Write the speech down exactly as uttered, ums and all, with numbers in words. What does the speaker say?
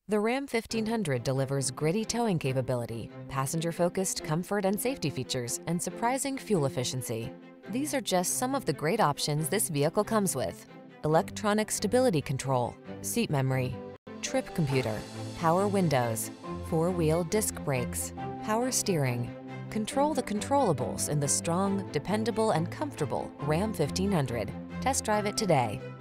The Ram fifteen hundred delivers gritty towing capability, passenger-focused comfort and safety features, and surprising fuel efficiency. These are just some of the great options this vehicle comes with: electronic stability control, seat memory, trip computer, power windows, four-wheel disc brakes, power steering. Control the controllables in the strong, dependable, and comfortable Ram fifteen hundred. Test drive it today.